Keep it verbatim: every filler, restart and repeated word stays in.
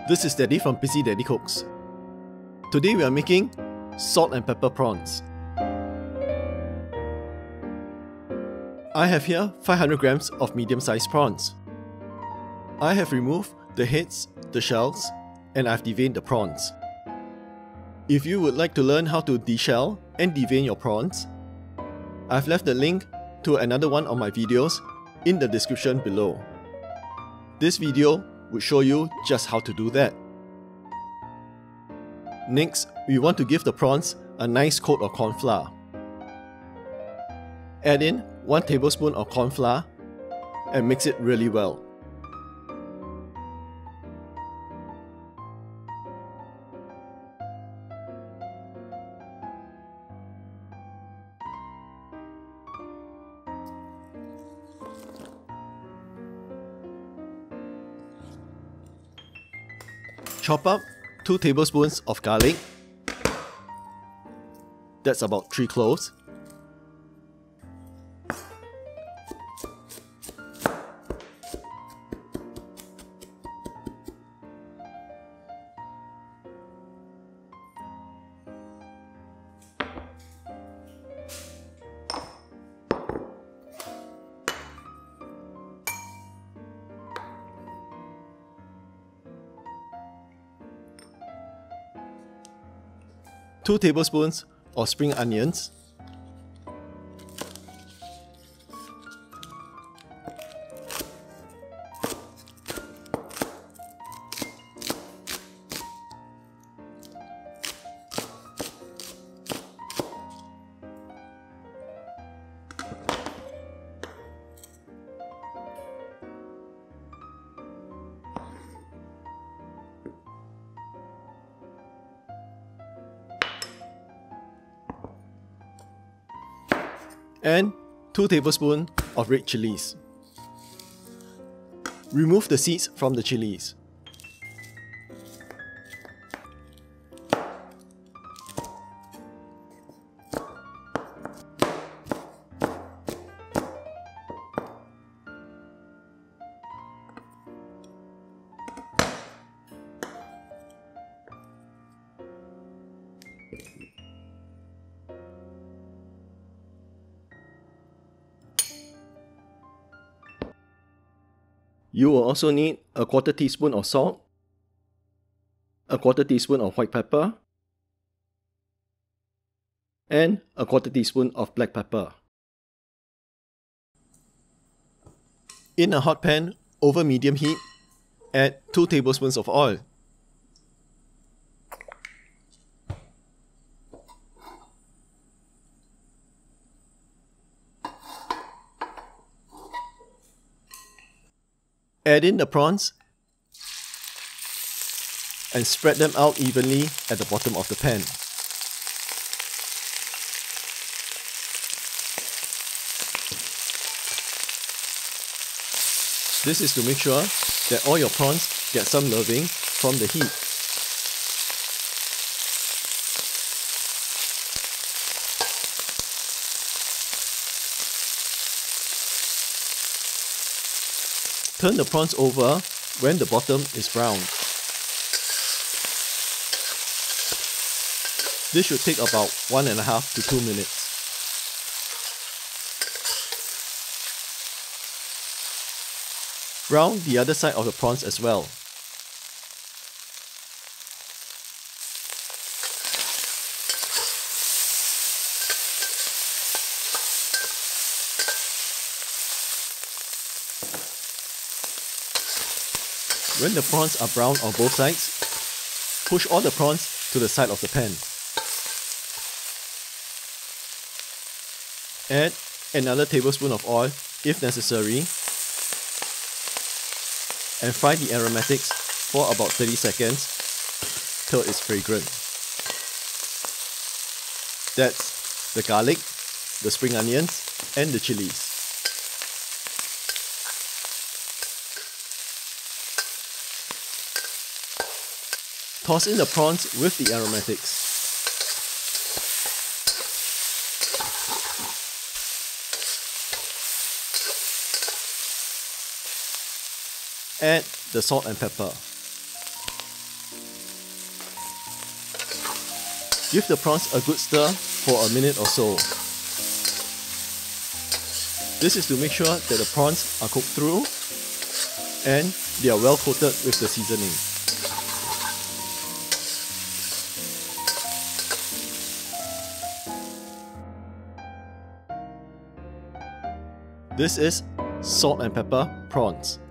This is Daddy from Busy Daddy Cooks. Today we are making salt and pepper prawns. I have here five hundred grams of medium-sized prawns. I have removed the heads, the shells, and I've deveined the prawns. If you would like to learn how to deshell and devein your prawns, I've left the link to another one of my videos in the description below. This video will show you just how to do that. Next, we want to give the prawns a nice coat of corn flour. Add in one tablespoon of corn flour and mix it really well. Chop up two tablespoons of garlic. That's about three cloves. two tablespoons of spring onions, and two tablespoons of red chilies. Remove the seeds from the chilies. You will also need a quarter teaspoon of salt, a quarter teaspoon of white pepper, and a quarter teaspoon of black pepper. In a hot pan over medium heat, add two tablespoons of oil. Add in the prawns and spread them out evenly at the bottom of the pan. This is to make sure that all your prawns get some loving from the heat. Turn the prawns over when the bottom is brown. This should take about one and a half to two minutes. Brown the other side of the prawns as well. When the prawns are brown on both sides, push all the prawns to the side of the pan. Add another tablespoon of oil if necessary and fry the aromatics for about thirty seconds till it's fragrant. That's the garlic, the spring onions, and the chilies. Toss in the prawns with the aromatics. Add the salt and pepper. Give the prawns a good stir for a minute or so. This is to make sure that the prawns are cooked through and they are well coated with the seasoning. This is salt and pepper prawns.